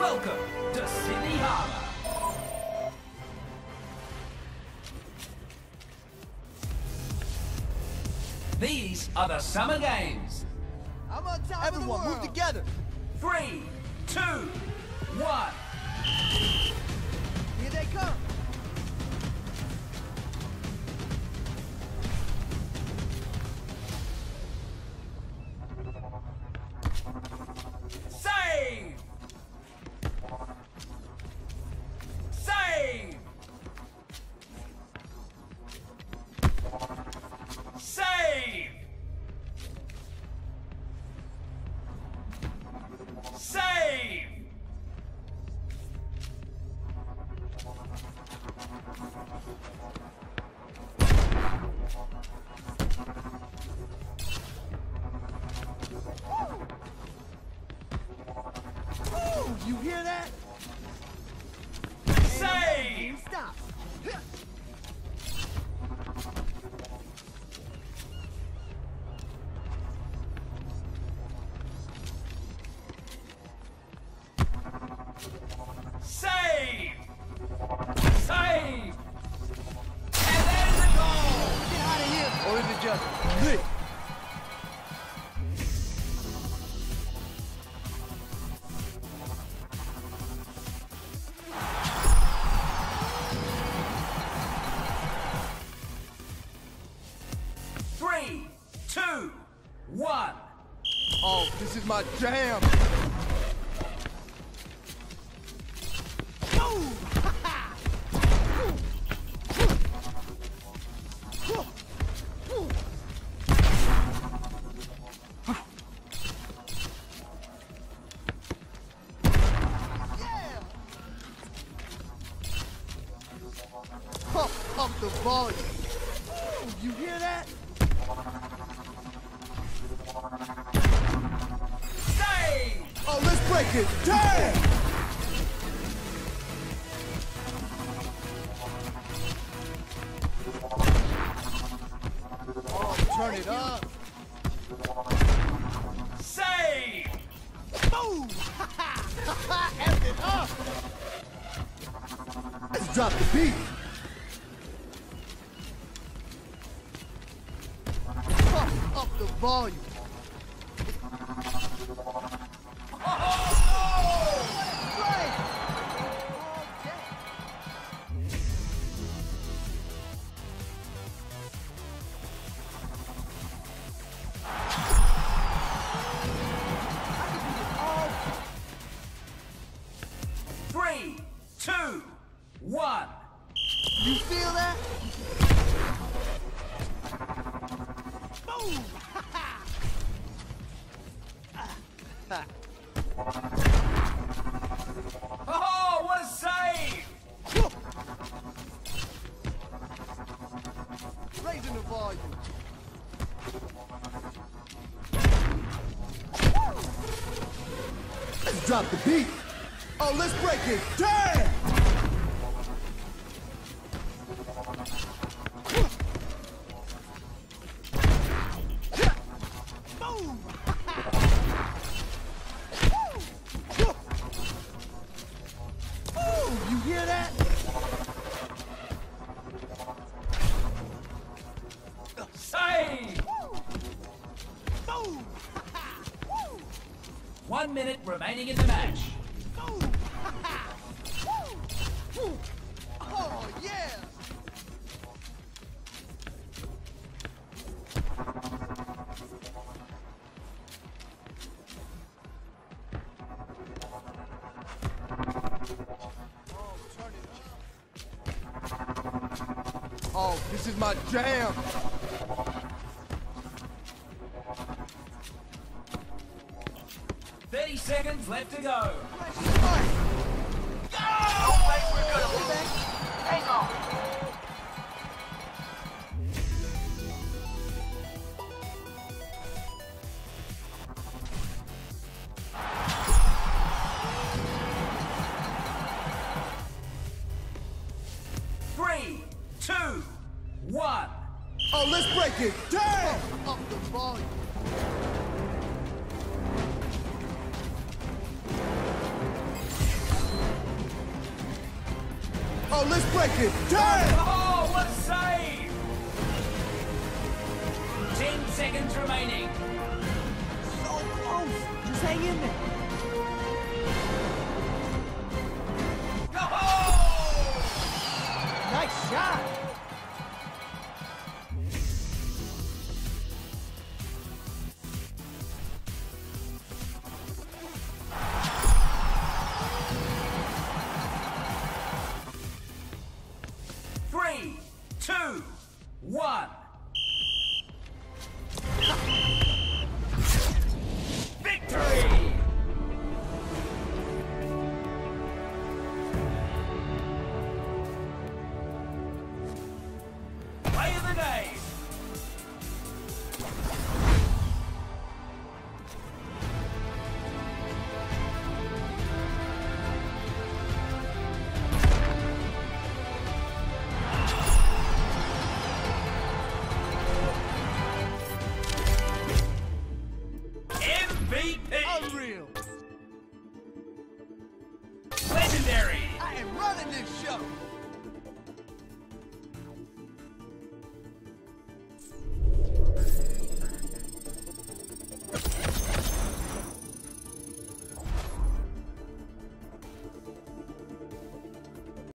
Welcome to Sydney Harbour. These are the Summer Games. I'm on top Everyone, move together. 3, 2, 1. Here they come. Save! Save! Save! Save! Ooh, you hear that? Save! Stop. Save! Save! And there's the goal! Get out of here. Or is it just me? Three, two, one. Oh, this is my jam. Pump up the volume. Ooh, you hear that? Save! Oh, let's break it. Damn! Oh, turn it up. Save! Boom! F it up. Let's drop the beat. Pump up the volume. Three, two, one. You feel that? Boom! Oh, what a save! Raising the volume. Let's drop the beat. Oh, let's break it. Damn! Boom! Ooh, you hear that? Save! Boom! 1 minute remaining in the match. Boom! Oh, yeah! Oh, this is my jam. Seconds left to go. Hang on. Three, two, one. Oh, let's break it. Damn! Up the volume. Oh, let's break it. Damn! Oh, what a save! 10 seconds remaining. So close. Just hang in there. Oh! Nice shot. Three, two, one. Victory! Play of the day. MVP! Unreal. Legendary! I am running this show.